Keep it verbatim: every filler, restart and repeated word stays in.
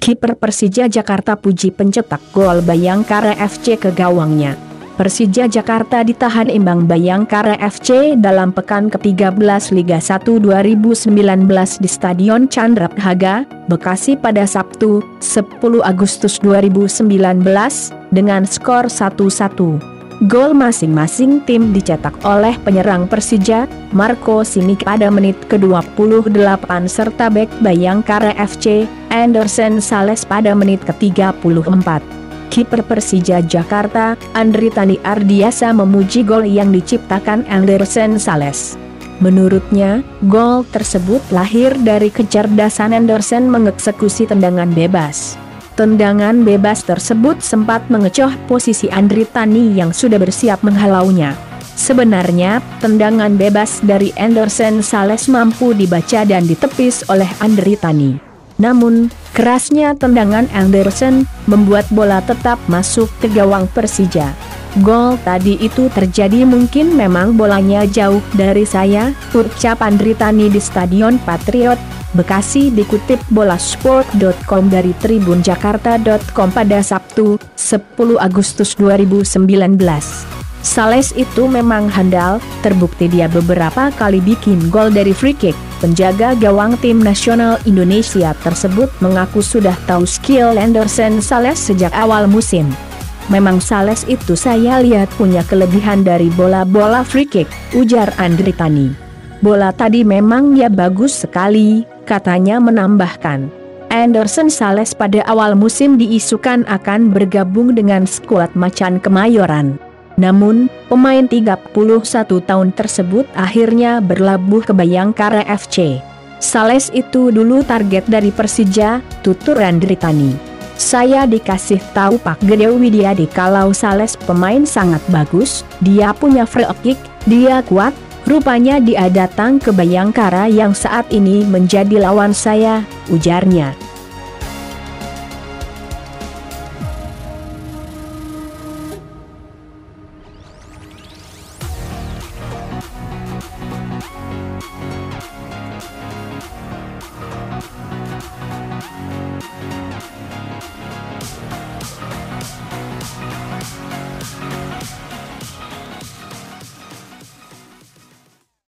Kiper Persija Jakarta Puji pencetak gol Bayangkara F C ke gawangnya. Persija Jakarta ditahan imbang Bayangkara F C dalam pekan ke tiga belas Liga satu dua ribu sembilan belas di Stadion Candrabhaga, Bekasi pada Sabtu, sepuluh Agustus dua ribu sembilan belas, dengan skor satu satu. Gol masing-masing tim dicetak oleh penyerang Persija, Marco Simic pada menit ke dua puluh delapan serta bek Bayangkara F C, Anderson Sales pada menit ke tiga puluh empat. Kiper Persija Jakarta, Andri Tani Ardiasa memuji gol yang diciptakan Anderson Sales. Menurutnya, gol tersebut lahir dari kecerdasan Anderson mengeksekusi tendangan bebas. Tendangan bebas tersebut sempat mengecoh posisi Andri Tani yang sudah bersiap menghalaunya. Sebenarnya, tendangan bebas dari Anderson Sales mampu dibaca dan ditepis oleh Andri Tani. Namun, kerasnya tendangan Anderson membuat bola tetap masuk ke gawang Persija. Gol tadi itu terjadi mungkin memang bolanya jauh dari saya, ucap Andri Tani di Stadion Patriot, Bekasi dikutip bolasport dot com dari tribun jakarta dot com pada Sabtu, sepuluh Agustus dua ribu sembilan belas. Sales itu memang handal, terbukti dia beberapa kali bikin gol dari free kick. Penjaga gawang tim nasional Indonesia tersebut mengaku sudah tahu skill Anderson Sales sejak awal musim. Memang Sales itu saya lihat punya kelebihan dari bola-bola free kick, ujar Andri Tani. Bola tadi memang ya bagus sekali, katanya menambahkan. Anderson Sales pada awal musim diisukan akan bergabung dengan skuad Macan Kemayoran. Namun, pemain tiga puluh satu tahun tersebut akhirnya berlabuh ke Bayangkara F C. Sales itu dulu target dari Persija, tutur Andri Tani. Saya dikasih tahu Pak Gede Widiadi kalau Sales pemain sangat bagus, dia punya free kick, dia kuat, rupanya dia datang ke Bayangkara yang saat ini menjadi lawan saya, ujarnya.